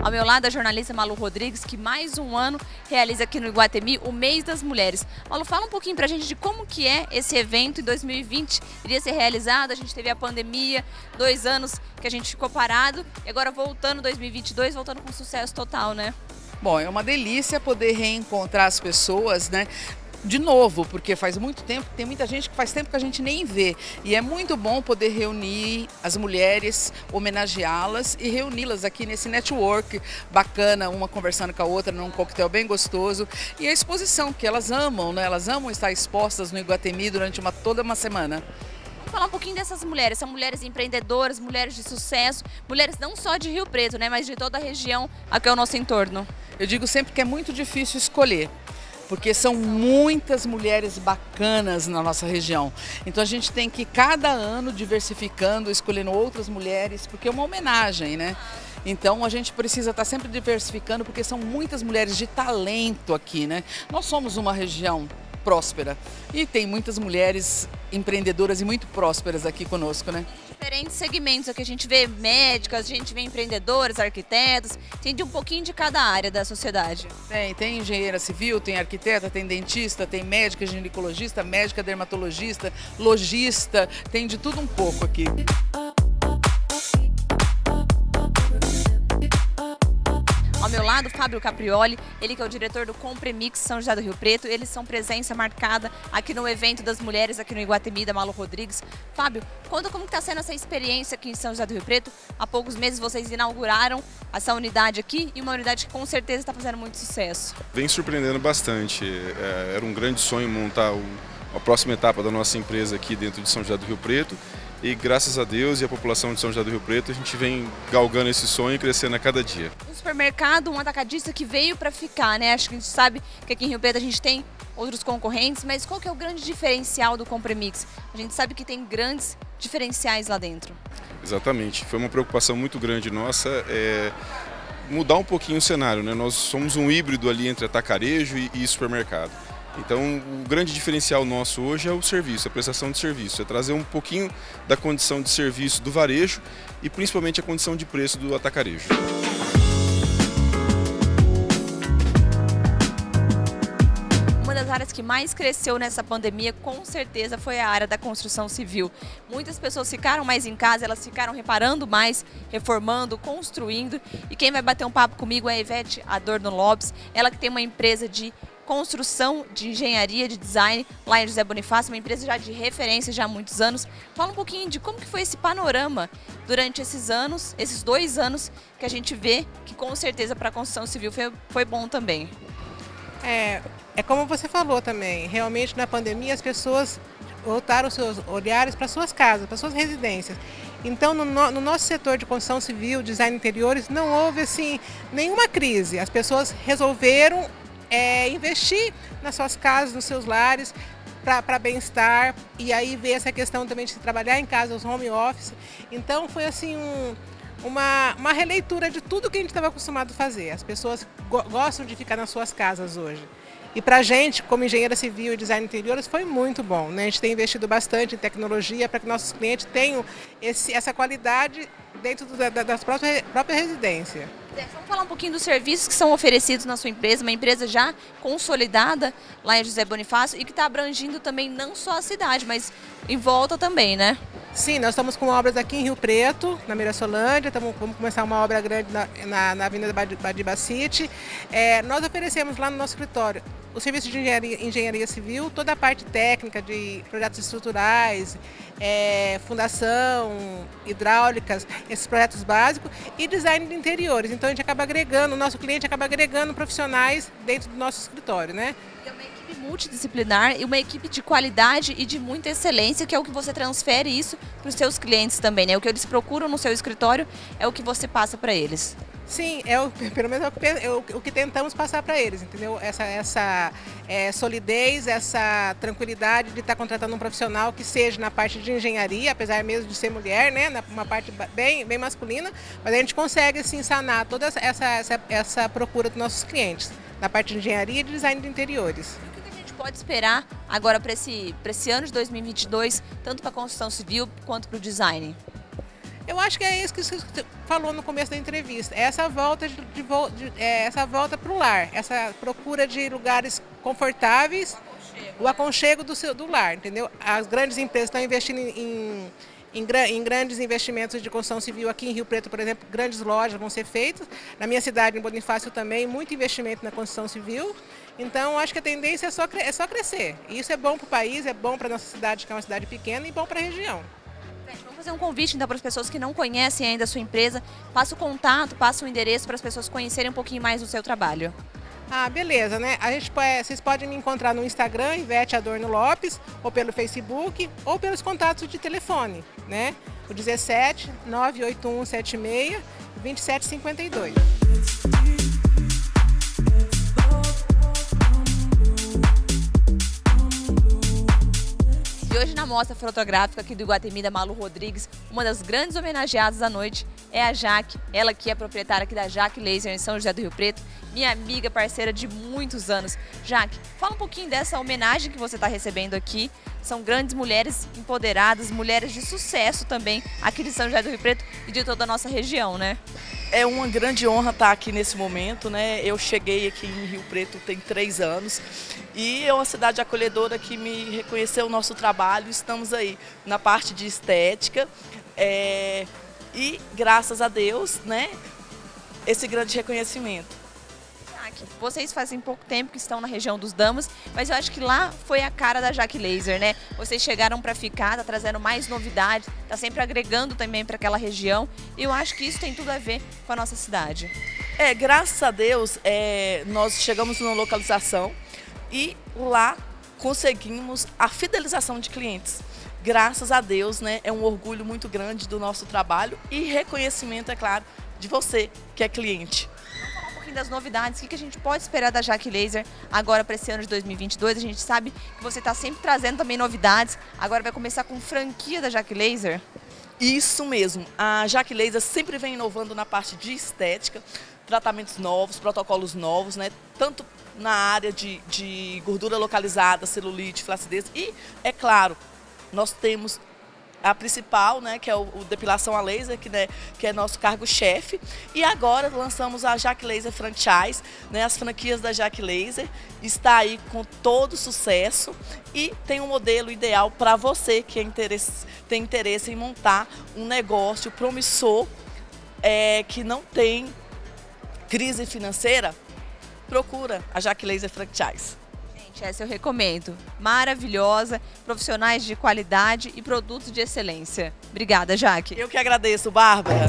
Ao meu lado, a jornalista Malu Rodrigues, que mais um ano realiza aqui no Iguatemi o Mês das Mulheres. Malu, fala um pouquinho pra gente de como que é esse evento em 2020. Iria ser realizado, a gente teve a pandemia, 2 anos que a gente ficou parado e agora voltando 2022, voltando com sucesso total, né? Bom, é uma delícia poder reencontrar as pessoas, né? De novo, porque faz muito tempo, tem muita gente que faz tempo que a gente nem vê. E é muito bom poder reunir as mulheres, homenageá-las e reuni-las aqui nesse network bacana, uma conversando com a outra num coquetel bem gostoso. E a exposição, que elas amam, né? Elas amam estar expostas no Iguatemi durante toda uma semana. Vamos falar um pouquinho dessas mulheres, são mulheres empreendedoras, mulheres de sucesso, mulheres não só de Rio Preto, né, mas de toda a região aqui ao nosso entorno. Eu digo sempre que é muito difícil escolher, porque são muitas mulheres bacanas na nossa região. Então a gente tem que cada ano diversificando, escolhendo outras mulheres, porque é uma homenagem, né? Então a gente precisa estar sempre diversificando, porque são muitas mulheres de talento aqui, né? Nós somos uma região próspera e tem muitas mulheres empreendedoras e muito prósperas aqui conosco, né? Diferentes segmentos aqui, a gente vê médicas, a gente vê empreendedoras, arquitetos, tem de um pouquinho de cada área da sociedade. Tem engenheira civil, tem arquiteta, tem dentista, tem médica ginecologista, médica dermatologista, lojista, tem de tudo um pouco aqui. Ao meu lado, Fábio Caprioli, ele que é o diretor do Compremix São José do Rio Preto. Eles são presença marcada aqui no evento das mulheres, aqui no Iguatemi, da Malu Rodrigues. Fábio, conta como está sendo essa experiência aqui em São José do Rio Preto. Há poucos meses vocês inauguraram essa unidade aqui e uma unidade que com certeza está fazendo muito sucesso. Vem surpreendendo bastante. Era um grande sonho montar a próxima etapa da nossa empresa aqui dentro de São José do Rio Preto. E graças a Deus e a população de São José do Rio Preto, a gente vem galgando esse sonho e crescendo a cada dia. Um supermercado, um atacadista que veio para ficar, né? Acho que a gente sabe que aqui em Rio Preto a gente tem outros concorrentes, mas qual que é o grande diferencial do Compremix? A gente sabe que tem grandes diferenciais lá dentro. Exatamente, foi uma preocupação muito grande nossa, mudar um pouquinho o cenário, né? Nós somos um híbrido ali entre atacarejo e supermercado. Então, o grande diferencial nosso hoje é o serviço, a prestação de serviço, é trazer um pouquinho da condição de serviço do varejo e principalmente a condição de preço do atacarejo. Uma das áreas que mais cresceu nessa pandemia, com certeza, foi a área da construção civil. Muitas pessoas ficaram mais em casa, elas ficaram reparando mais, reformando, construindo. E quem vai bater um papo comigo é a Ivete Adorno Lopes, ela que tem uma empresa de construção, de engenharia, de design lá em José Bonifácio, uma empresa já de referência já há muitos anos. Fala um pouquinho de como que foi esse panorama durante esses anos, esses 2 anos que a gente vê que com certeza para a construção civil foi bom também. É como você falou também, realmente na pandemia as pessoas voltaram seus olhares para suas casas, para suas residências. Então no nosso setor de construção civil, design de interiores, não houve assim nenhuma crise. As pessoas resolveram investir nas suas casas, nos seus lares, para bem-estar, e aí ver essa questão também de se trabalhar em casa, os home office. Então foi assim uma releitura de tudo que a gente estava acostumado a fazer. As pessoas gostam de ficar nas suas casas hoje. E para a gente, como engenheira civil e design de interiores, foi muito bom, né? A gente tem investido bastante em tecnologia para que nossos clientes tenham essa qualidade dentro das próprias residências. Vamos falar um pouquinho dos serviços que são oferecidos na sua empresa, uma empresa já consolidada lá em José Bonifácio e que está abrangindo também não só a cidade, mas em volta também, né? Sim, nós estamos com obras aqui em Rio Preto, na Mirassolândia, vamos começar uma obra grande na Avenida Badiba City. Nós oferecemos lá no nosso escritório o serviço de engenharia civil, toda a parte técnica de projetos estruturais, fundação, hidráulicas, esses projetos básicos e design de interiores. Então a gente acaba agregando, o nosso cliente acaba agregando profissionais dentro do nosso escritório, né? É uma equipe multidisciplinar e uma equipe de qualidade e de muita excelência, que é o que você transfere isso para os seus clientes também, né? O que eles procuram no seu escritório é o que você passa para eles. Sim, pelo menos o que tentamos passar para eles, entendeu? Essa solidez, essa tranquilidade de estar contratando um profissional que seja na parte de engenharia, apesar mesmo de ser mulher, né? Uma parte bem masculina, mas a gente consegue assim, sanar toda essa procura dos nossos clientes, na parte de engenharia e de design de interiores. O que a gente pode esperar agora para esse ano de 2022, tanto para a construção civil quanto para o design? Eu acho que é isso que você falou no começo da entrevista, é essa volta essa volta para o lar, essa procura de lugares confortáveis, o aconchego do lar, entendeu? As grandes empresas estão investindo em grandes investimentos de construção civil aqui em Rio Preto, por exemplo, grandes lojas vão ser feitas. Na minha cidade, em Bonifácio também, muito investimento na construção civil. Então, acho que a tendência é só crescer. E isso é bom para o país, é bom para a nossa cidade, que é uma cidade pequena, e bom para a região. Vamos fazer um convite então para as pessoas que não conhecem ainda a sua empresa. Passa o contato, passa o endereço para as pessoas conhecerem um pouquinho mais do seu trabalho. Ah, beleza, né? Vocês podem me encontrar no Instagram, Ivete Adorno Lopes, ou pelo Facebook, ou pelos contatos de telefone, né? O 17 981 76 2752. E hoje na mostra fotográfica aqui do Iguatemi da Malu Rodrigues, uma das grandes homenageadas da noite é a Jaque, ela que é proprietária aqui da Jaque Laser em São José do Rio Preto, minha amiga, parceira de muitos anos. Jaque, fala um pouquinho dessa homenagem que você está recebendo aqui. São grandes mulheres empoderadas, mulheres de sucesso também aqui de São José do Rio Preto e de toda a nossa região, né? É uma grande honra estar aqui nesse momento, né? Eu cheguei aqui em Rio Preto tem 3 anos e é uma cidade acolhedora que me reconheceu o nosso trabalho. Estamos aí na parte de estética e graças a Deus, né? Esse grande reconhecimento. Vocês fazem pouco tempo que estão na região dos Damas, mas eu acho que lá foi a cara da Jaque Laser, né? Vocês chegaram para ficar, tá trazendo mais novidades, tá sempre agregando também para aquela região. E eu acho que isso tem tudo a ver com a nossa cidade. Graças a Deus, nós chegamos numa localização e lá conseguimos a fidelização de clientes. Graças a Deus, né? É um orgulho muito grande do nosso trabalho e reconhecimento, é claro, de você que é cliente. Das novidades, o que a gente pode esperar da Jaque Laser agora para esse ano de 2022? A gente sabe que você está sempre trazendo também novidades, agora vai começar com franquia da Jaque Laser? Isso mesmo, a Jaque Laser sempre vem inovando na parte de estética, tratamentos novos, protocolos novos, né? Tanto na área de gordura localizada, celulite, flacidez e, é claro, nós temos a principal, né, que é o depilação a laser, que é nosso cargo-chefe. E agora lançamos a Jaque Laser Franchise, né, as franquias da Jaque Laser. Está aí com todo sucesso e tem um modelo ideal para você que tem interesse em montar um negócio promissor, que não tem crise financeira. Procura a Jaque Laser Franchise. Essa eu recomendo. Maravilhosa, profissionais de qualidade e produtos de excelência. Obrigada, Jaque. Eu que agradeço, Bárbara.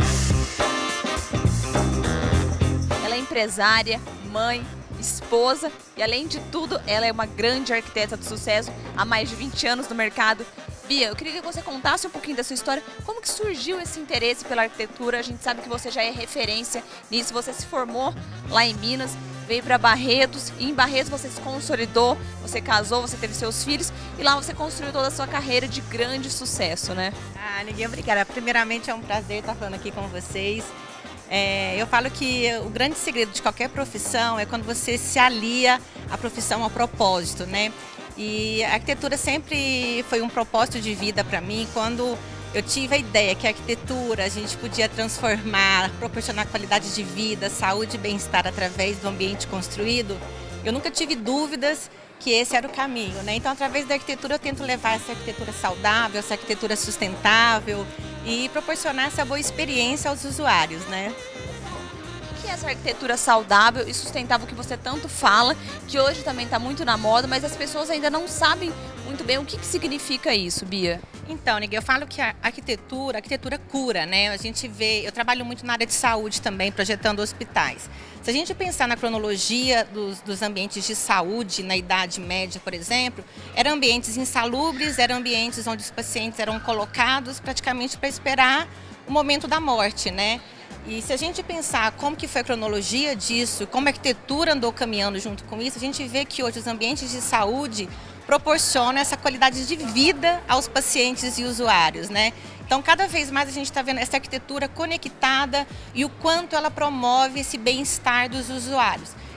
Ela é empresária, mãe, esposa e, além de tudo, ela é uma grande arquiteta de sucesso há mais de 20 anos no mercado. Bia, eu queria que você contasse um pouquinho da sua história. Como que surgiu esse interesse pela arquitetura? A gente sabe que você já é referência nisso. Você se formou lá em Minas, veio para Barretos e em Barretos você se consolidou, você casou, você teve seus filhos e lá você construiu toda a sua carreira de grande sucesso, né? Ninguém obrigada. Primeiramente é um prazer estar falando aqui com vocês. Eu falo que o grande segredo de qualquer profissão é quando você se alia à profissão ao propósito, né? E a arquitetura sempre foi um propósito de vida para mim. Quando eu tive a ideia que a arquitetura a gente podia transformar, proporcionar qualidade de vida, saúde e bem-estar através do ambiente construído, eu nunca tive dúvidas que esse era o caminho, né? Então, através da arquitetura, eu tento levar essa arquitetura saudável, essa arquitetura sustentável e proporcionar essa boa experiência aos usuários, né? O que é essa arquitetura saudável e sustentável que você tanto fala, que hoje também está muito na moda, mas as pessoas ainda não sabem muito bem o que significa isso, Bia? Então, Niguel, eu falo que a arquitetura cura, né? A gente vê, eu trabalho muito na área de saúde também, projetando hospitais. Se a gente pensar na cronologia dos ambientes de saúde na Idade Média, por exemplo, eram ambientes insalubres, eram ambientes onde os pacientes eram colocados praticamente para esperar o momento da morte, né? E se a gente pensar como que foi a cronologia disso, como a arquitetura andou caminhando junto com isso, a gente vê que hoje os ambientes de saúde proporcionam essa qualidade de vida aos pacientes e usuários, né? Então, cada vez mais a gente está vendo essa arquitetura conectada e o quanto ela promove esse bem-estar dos usuários.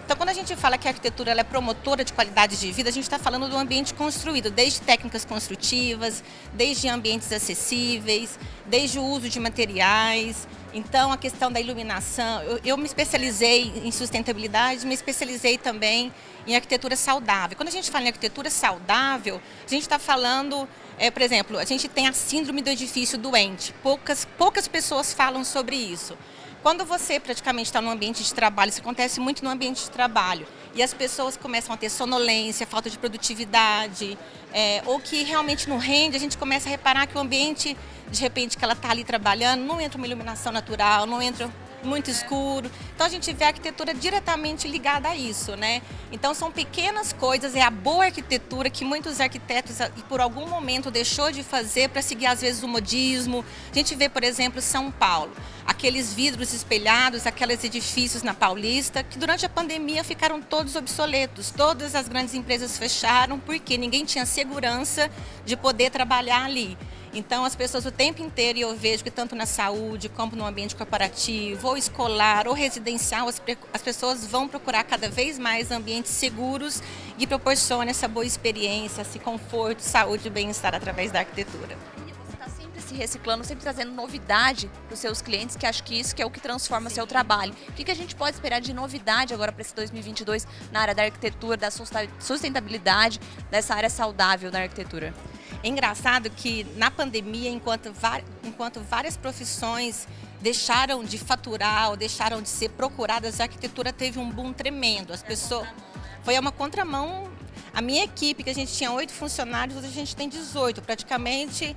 Então, quando a gente fala que a arquitetura ela é promotora de qualidade de vida, a gente está falando do ambiente construído, desde técnicas construtivas, desde ambientes acessíveis, desde o uso de materiais. Então, a questão da iluminação, eu me especializei em sustentabilidade, me especializei também em arquitetura saudável. Quando a gente fala em arquitetura saudável, a gente está falando, por exemplo, a gente tem a síndrome do edifício doente. Poucas pessoas falam sobre isso. Quando você praticamente está num ambiente de trabalho, isso acontece muito no ambiente de trabalho, e as pessoas começam a ter sonolência, falta de produtividade, ou que realmente não rende, a gente começa a reparar que o ambiente, de repente, que ela está ali trabalhando, não entra uma iluminação natural, não entra muito escuro. Então a gente vê a arquitetura diretamente ligada a isso, né? Então são pequenas coisas, é a boa arquitetura que muitos arquitetos por algum momento deixou de fazer para seguir às vezes o modismo. A gente vê, por exemplo, São Paulo, aqueles vidros espelhados, aqueles edifícios na Paulista, que durante a pandemia ficaram todos obsoletos. Todas as grandes empresas fecharam porque ninguém tinha segurança de poder trabalhar ali. Então, as pessoas o tempo inteiro, e eu vejo que tanto na saúde, como no ambiente corporativo, ou escolar, ou residencial, as pessoas vão procurar cada vez mais ambientes seguros que proporcionam essa boa experiência, esse conforto, saúde e bem-estar através da arquitetura. Você está sempre se reciclando, sempre trazendo novidade para os seus clientes, que acho que isso que é o que transforma seu trabalho. O que a gente pode esperar de novidade agora para esse 2022 na área da arquitetura, da sustentabilidade, dessa área saudável da arquitetura? É engraçado que na pandemia, enquanto várias profissões deixaram de faturar ou deixaram de ser procuradas, a arquitetura teve um boom tremendo. As pessoas, foi uma contramão. A minha equipe, que a gente tinha 8 funcionários, hoje a gente tem 18, praticamente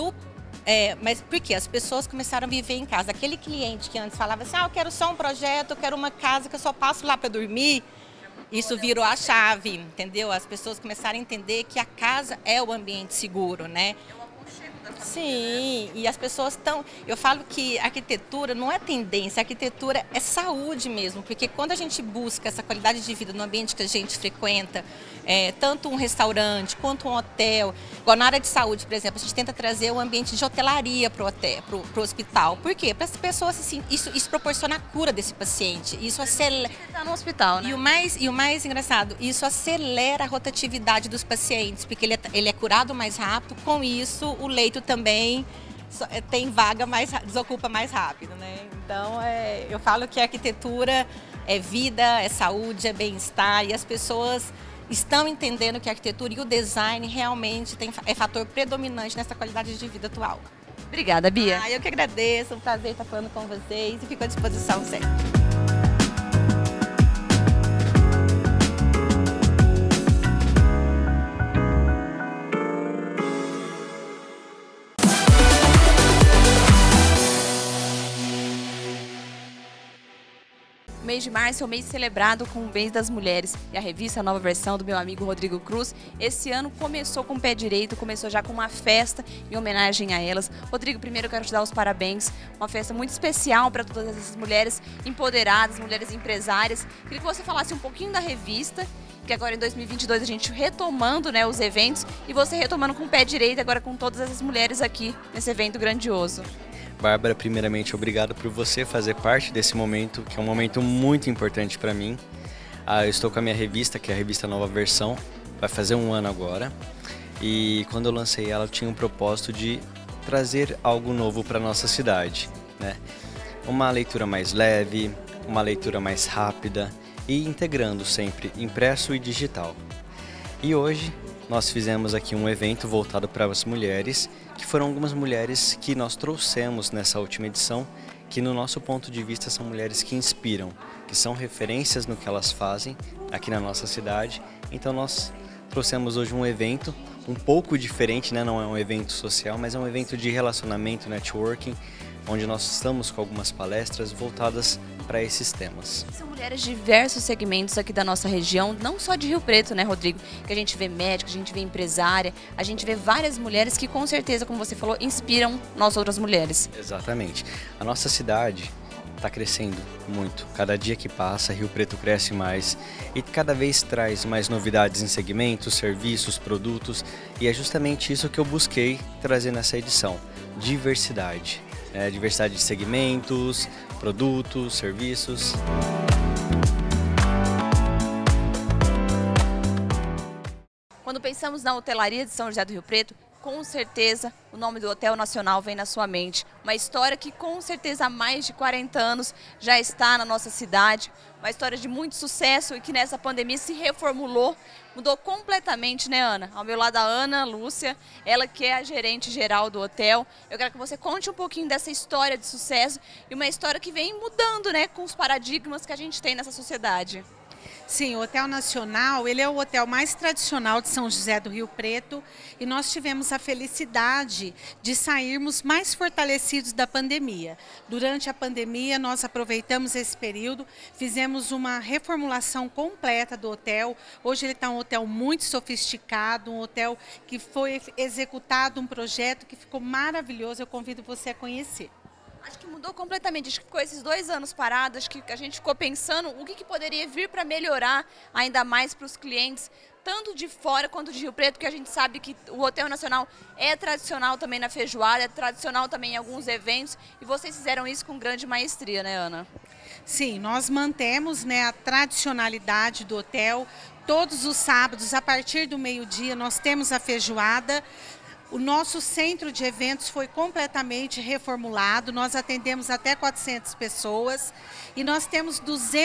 mas por quê? As pessoas começaram a viver em casa. Aquele cliente que antes falava assim, eu quero só um projeto, eu quero uma casa que eu só passo lá para dormir. Isso virou a chave, entendeu? As pessoas começaram a entender que a casa é o ambiente seguro, né? Sim, e as pessoas estão... Eu falo que a arquitetura não é tendência, a arquitetura é saúde mesmo, porque quando a gente busca essa qualidade de vida no ambiente que a gente frequenta, tanto um restaurante quanto um hotel, igual na área de saúde, por exemplo, a gente tenta trazer um ambiente de hotelaria para o hospital. Por quê? Para as pessoas, assim, isso proporciona a cura desse paciente, isso acelera... Está no hospital, né? E o mais engraçado, isso acelera a rotatividade dos pacientes, porque ele é curado mais rápido, com isso o leito também tem vaga desocupa mais rápido, né? Então, eu falo que a arquitetura é vida, é saúde, é bem-estar, e as pessoas estão entendendo que a arquitetura e o design realmente é fator predominante nessa qualidade de vida atual. Obrigada, Bia. Eu que agradeço, um prazer estar falando com vocês e fico à disposição sempre. O mês de março é o mês celebrado com o mês das mulheres, e a revista Nova Versão do meu amigo Rodrigo Cruz, esse ano começou com o pé direito, começou já com uma festa em homenagem a elas. Rodrigo, primeiro eu quero te dar os parabéns, uma festa muito especial para todas essas mulheres empoderadas, mulheres empresárias. Queria que você falasse um pouquinho da revista, que agora em 2022 a gente retomando, né, os eventos, e você retomando com o pé direito agora com todas essas mulheres aqui nesse evento grandioso. Bárbara, primeiramente, obrigado por você fazer parte desse momento, que é um momento muito importante para mim. Eu estou com a minha revista, que é a revista Nova Versão, vai fazer 1 ano agora. E quando eu lancei ela, eu tinha um propósito de trazer algo novo para a nossa cidade, né? Uma leitura mais leve, uma leitura mais rápida e integrando sempre impresso e digital. E hoje nós fizemos aqui um evento voltado para as mulheres, que foram algumas mulheres que nós trouxemos nessa última edição, que no nosso ponto de vista são mulheres que inspiram, que são referências no que elas fazem aqui na nossa cidade. Então nós trouxemos hoje um evento um pouco diferente, né? Não é um evento social, mas é um evento de relacionamento, networking, onde nós estamos com algumas palestras voltadas para esses temas. São mulheres de diversos segmentos aqui da nossa região, não só de Rio Preto, né, Rodrigo? Que a gente vê médica, a gente vê empresária, a gente vê várias mulheres que com certeza, como você falou, inspiram nós outras mulheres. Exatamente. A nossa cidade está crescendo muito. Cada dia que passa, Rio Preto cresce mais e cada vez traz mais novidades em segmentos, serviços, produtos, e é justamente isso que eu busquei trazer nessa edição: diversidade. Diversidade de segmentos, produtos, serviços. Quando pensamos na hotelaria de São José do Rio Preto, com certeza o nome do Hotel Nacional vem na sua mente. Uma história que com certeza há mais de 40 anos já está na nossa cidade. Uma história de muito sucesso e que nessa pandemia se reformulou, mudou completamente, né, Ana? Ao meu lado a Ana Lúcia, ela que é a gerente geral do hotel. Eu quero que você conte um pouquinho dessa história de sucesso e uma história que vem mudando, né, com os paradigmas que a gente tem nessa sociedade. Sim, o Hotel Nacional, ele é o hotel mais tradicional de São José do Rio Preto e nós tivemos a felicidade de sairmos mais fortalecidos da pandemia. Durante a pandemia, nós aproveitamos esse período, fizemos uma reformulação completa do hotel. Hoje ele está um hotel muito sofisticado, um hotel que foi executado um projeto que ficou maravilhoso, eu convido você a conhecer. Acho que mudou completamente, acho que ficou esses 2 anos parados, acho que a gente ficou pensando o que poderia vir para melhorar ainda mais para os clientes, tanto de fora quanto de Rio Preto, porque a gente sabe que o Hotel Nacional é tradicional também na feijoada, é tradicional também em alguns eventos, e vocês fizeram isso com grande maestria, né, Ana? Sim, nós mantemos, né, a tradicionalidade do hotel. Todos os sábados, a partir do meio-dia, nós temos a feijoada. O nosso centro de eventos foi completamente reformulado, nós atendemos até 400 pessoas e nós temos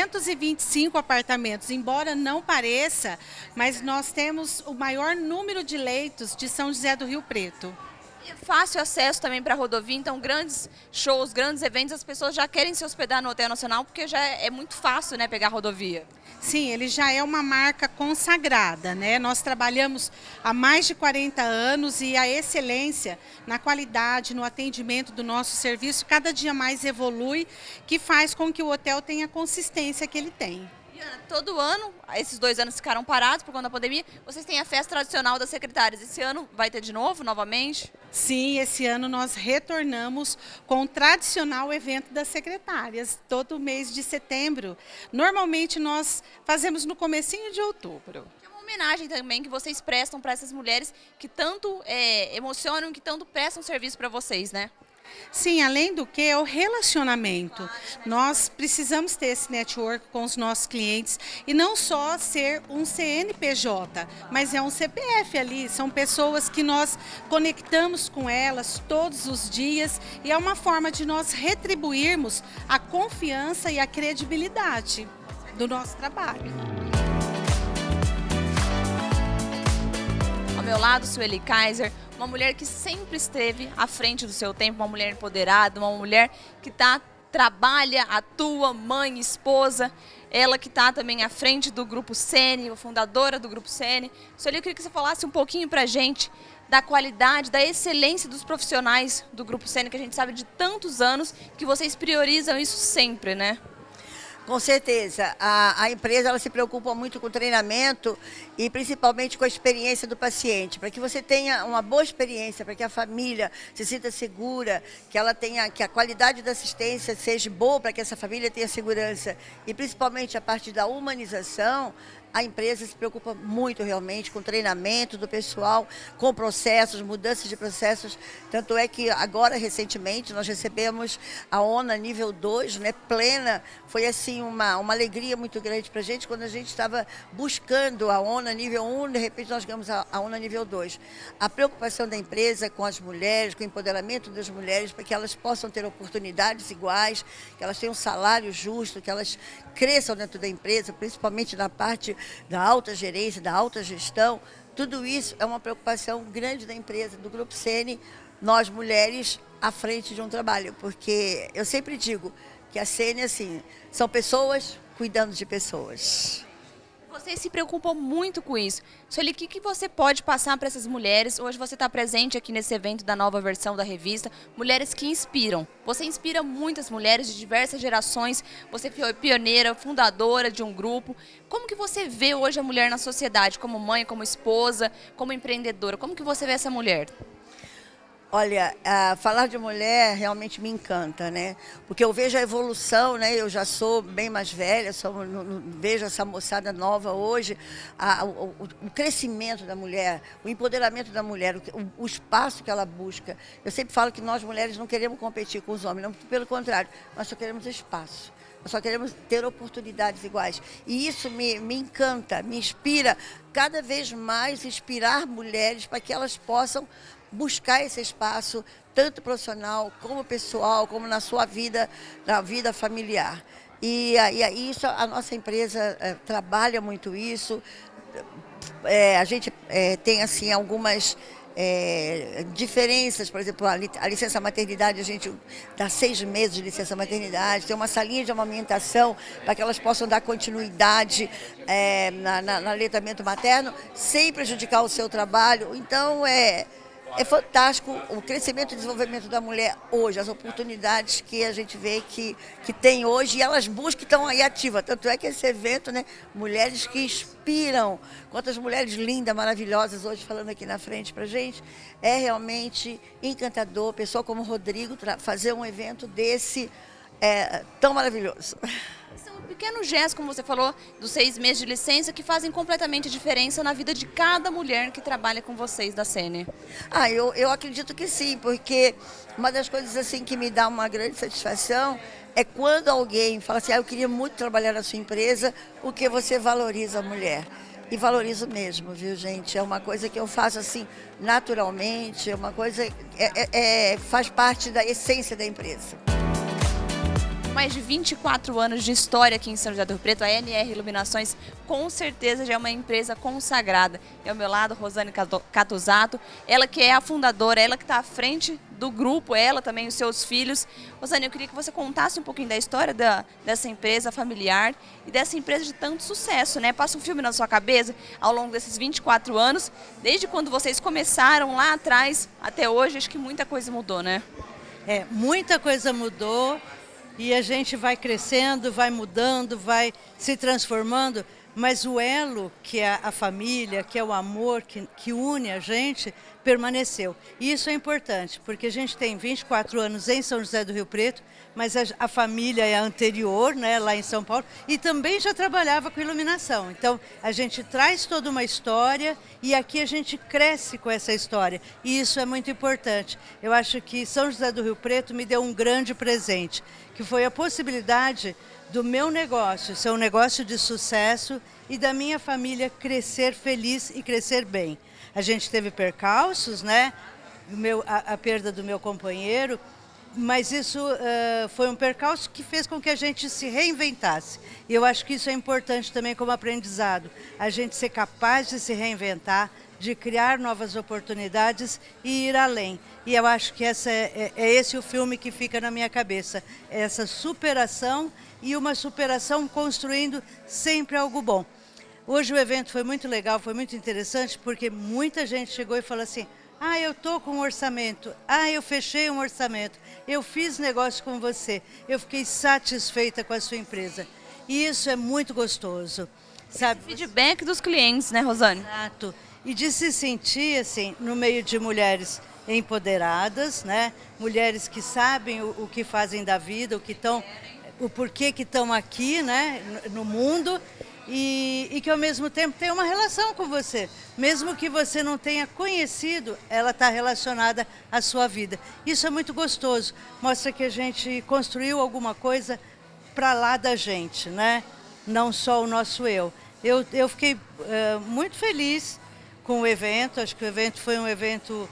225 apartamentos. Embora não pareça, mas nós temos o maior número de leitos de São José do Rio Preto. E é fácil acesso também para a rodovia, então grandes shows, grandes eventos, as pessoas já querem se hospedar no Hotel Nacional porque já é muito fácil, né, pegar a rodovia. Sim, ele já é uma marca consagrada, né? Nós trabalhamos há mais de 40 anos e a excelência na qualidade, no atendimento do nosso serviço cada dia mais evolui, que faz com que o hotel tenha a consistência que ele tem. E, Ana, todo ano, esses 2 anos ficaram parados por conta da pandemia, vocês têm a festa tradicional das secretárias. Esse ano vai ter de novo, novamente? Sim, esse ano nós retornamos com o tradicional evento das secretárias, todo mês de setembro. Normalmente nós fazemos no comecinho de outubro. É uma homenagem também que vocês prestam para essas mulheres que tanto emocionam, que tanto prestam serviço para vocês, né? Sim, além do que é o relacionamento. Nós precisamos ter esse network com os nossos clientes e não só ser um CNPJ, mas é um CPF ali. São pessoas que nós conectamos com elas todos os dias e é uma forma de nós retribuirmos a confiança e a credibilidade do nosso trabalho. Ao meu lado, Sueli Kaiser, uma mulher que sempre esteve à frente do seu tempo, uma mulher empoderada, uma mulher que trabalha, atua, mãe, esposa. Ela que está também à frente do Grupo Sene, a fundadora do Grupo Sene. Sueli, eu queria que você falasse um pouquinho para a gente da qualidade, da excelência dos profissionais do Grupo Sene, que a gente sabe de tantos anos que vocês priorizam isso sempre, né? Com certeza, a empresa ela se preocupa muito com o treinamento e principalmente com a experiência do paciente, para que você tenha uma boa experiência, para que a família se sinta segura, que a qualidade da assistência seja boa, para que essa família tenha segurança e principalmente a parte da humanização. A empresa se preocupa muito realmente com o treinamento do pessoal, com processos, mudanças de processos. Tanto é que agora, recentemente, nós recebemos a ONA nível 2, né, plena. Foi assim uma alegria muito grande para a gente quando a gente estava buscando a ONA nível 1, de repente nós ganhamos a ONA nível 2. A preocupação da empresa com as mulheres, com o empoderamento das mulheres, para que elas possam ter oportunidades iguais, que elas tenham um salário justo, que elas cresçam dentro da empresa, principalmente na parte da alta gerência, da alta gestão. Tudo isso é uma preocupação grande da empresa, do Grupo Sene, nós mulheres à frente de um trabalho, porque eu sempre digo que a Sene, assim, são pessoas cuidando de pessoas. Vocês se preocupam muito com isso. Sueli, o que você pode passar para essas mulheres? Hoje você está presente aqui nesse evento da nova versão da revista, Mulheres que Inspiram. Você inspira muitas mulheres de diversas gerações, você foi pioneira, fundadora de um grupo. Como que você vê hoje a mulher na sociedade, como mãe, como esposa, como empreendedora? Como que você vê essa mulher? Olha, falar de mulher realmente me encanta, né? Porque eu vejo a evolução, né? Eu já sou bem mais velha, vejo essa moçada nova hoje, o crescimento da mulher, o empoderamento da mulher, o espaço que ela busca. Eu sempre falo que nós mulheres não queremos competir com os homens, não, pelo contrário, nós só queremos espaço. só queremos ter oportunidades iguais. E isso me encanta, me inspira cada vez mais, inspirar mulheres para que elas possam buscar esse espaço, tanto profissional como pessoal, como na sua vida, na vida familiar. E isso, a nossa empresa trabalha muito isso. A gente tem assim algumas diferenças, por exemplo, a licença maternidade, a gente dá 6 meses de licença maternidade, tem uma salinha de amamentação para que elas possam dar continuidade no aleitamento materno, sem prejudicar o seu trabalho. Então, é fantástico o crescimento e desenvolvimento da mulher hoje, as oportunidades que a gente vê que tem hoje, e elas buscam, estão aí ativas. Tanto é que esse evento, né, mulheres que inspiram, quantas mulheres lindas, maravilhosas hoje falando aqui na frente pra gente, é realmente encantador. Pessoa como o Rodrigo fazer um evento desse tão maravilhoso. São pequenos gestos, como você falou, dos 6 meses de licença, que fazem completamente diferença na vida de cada mulher que trabalha com vocês da Sene. Eu acredito que sim, porque uma das coisas assim que me dá uma grande satisfação é quando alguém fala assim, eu queria muito trabalhar na sua empresa, porque você valoriza a mulher. E valorizo mesmo, viu, gente? É uma coisa que eu faço assim naturalmente, é uma coisa faz parte da essência da empresa. Mais de 24 anos de história aqui em São José do Rio Preto, a NR Iluminações com certeza já é uma empresa consagrada. E ao meu lado, Rosane Catusato, ela que é a fundadora, ela que está à frente do grupo, ela também, os seus filhos. Rosane, eu queria que você contasse um pouquinho da história dessa empresa familiar e dessa empresa de tanto sucesso, né? Passa um filme na sua cabeça ao longo desses 24 anos, desde quando vocês começaram lá atrás até hoje, acho que muita coisa mudou, né? Muita coisa mudou. E a gente vai crescendo, vai mudando, vai se transformando, mas o elo, que é a família, que é o amor que une a gente, permaneceu. E isso é importante, porque a gente tem 24 anos em São José do Rio Preto, mas a família é anterior, né, lá em São Paulo, e também já trabalhava com iluminação. Então, a gente traz toda uma história e aqui a gente cresce com essa história. E isso é muito importante. Eu acho que São José do Rio Preto me deu um grande presente, que foi a possibilidade do meu negócio ser um negócio de sucesso e da minha família crescer feliz e crescer bem. A gente teve percalços, né? A perda do meu companheiro, mas isso foi um percalço que fez com que a gente se reinventasse. E eu acho que isso é importante também como aprendizado, a gente ser capaz de se reinventar, de criar novas oportunidades e ir além. E eu acho que esse o filme que fica na minha cabeça, essa superação e uma superação construindo sempre algo bom. Hoje o evento foi muito legal, foi muito interessante, porque muita gente chegou e falou assim, eu estou com um orçamento, eu fechei um orçamento, eu fiz negócio com você, eu fiquei satisfeita com a sua empresa. E isso é muito gostoso, sabe? Feedback dos clientes, né, Rosane? Exato. E de se sentir, assim, no meio de mulheres empoderadas, né? Mulheres que sabem o que fazem da vida, o porquê que estão aqui, né, no mundo, e que ao mesmo tempo tem uma relação com você. Mesmo que você não tenha conhecido, ela está relacionada à sua vida. Isso é muito gostoso, mostra que a gente construiu alguma coisa para lá da gente, né? Não só o nosso eu. Eu fiquei muito feliz com o evento, acho que o evento foi um evento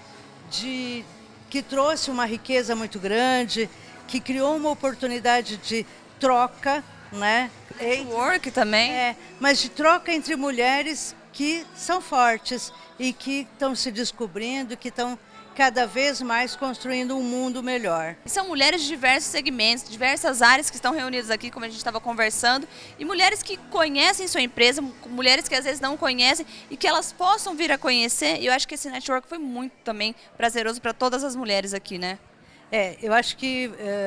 que trouxe uma riqueza muito grande, que criou uma oportunidade de troca, né? Network também. Mas de troca entre mulheres que são fortes e que estão se descobrindo, que estão cada vez mais construindo um mundo melhor. E são mulheres de diversos segmentos, diversas áreas que estão reunidas aqui, como a gente estava conversando, e mulheres que conhecem sua empresa, mulheres que às vezes não conhecem e que elas possam vir a conhecer. E eu acho que esse network foi muito também prazeroso para todas as mulheres aqui, né? Eu acho que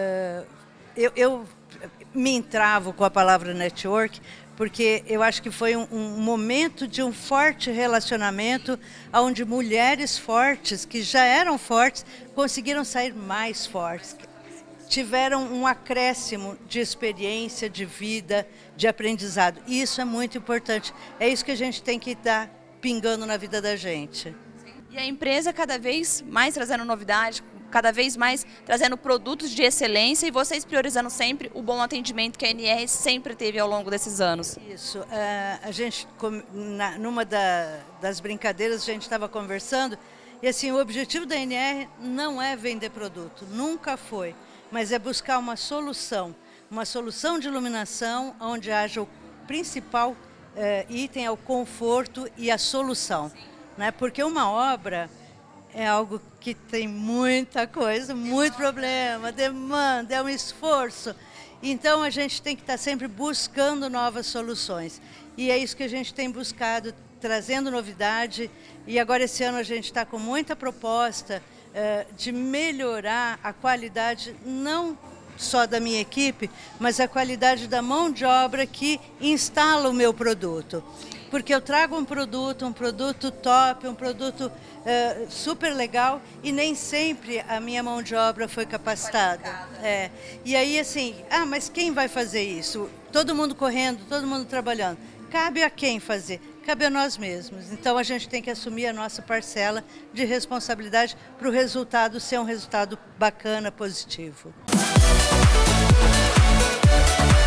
eu me entravo com a palavra network, porque eu acho que foi um momento de um forte relacionamento, onde mulheres fortes, que já eram fortes, conseguiram sair mais fortes. Tiveram um acréscimo de experiência, de vida, de aprendizado. E isso é muito importante. É isso que a gente tem que estar pingando na vida da gente. E a empresa cada vez mais trazendo novidade, cada vez mais trazendo produtos de excelência e vocês priorizando sempre o bom atendimento que a NR sempre teve ao longo desses anos. Isso. A gente, numa das brincadeiras, a gente estava conversando e assim, o objetivo da NR não é vender produto, nunca foi, mas é buscar uma solução de iluminação onde haja o principal item é o conforto e a solução, né? Porque uma obra é algo que tem muita coisa, muito problema, demanda, é um esforço. Então a gente tem que estar sempre buscando novas soluções. E é isso que a gente tem buscado, trazendo novidade. E agora esse ano a gente está com muita proposta de melhorar a qualidade, não só da minha equipe, mas a qualidade da mão de obra que instala o meu produto. Porque eu trago um produto top, um produto super legal e nem sempre a minha mão de obra foi capacitada. E aí assim, mas quem vai fazer isso? Todo mundo correndo, todo mundo trabalhando. Cabe a quem fazer? Cabe a nós mesmos. Então a gente tem que assumir a nossa parcela de responsabilidade para o resultado ser um resultado bacana, positivo.